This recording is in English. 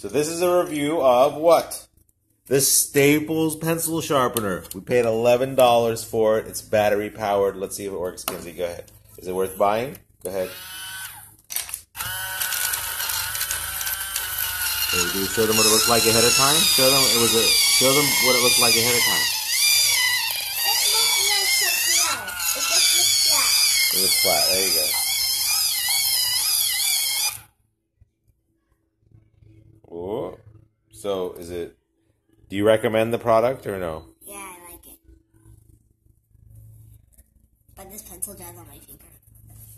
So this is a review of what? This Staples pencil sharpener. We paid $11 for it. It's battery powered. Let's see if it works. Kinsey, go ahead. Is it worth buying? Go ahead. Okay, do you show them what it looks like ahead of time? Show them what it looks like ahead of time. It looks flat. There you go. Oh. So, do you recommend the product or no?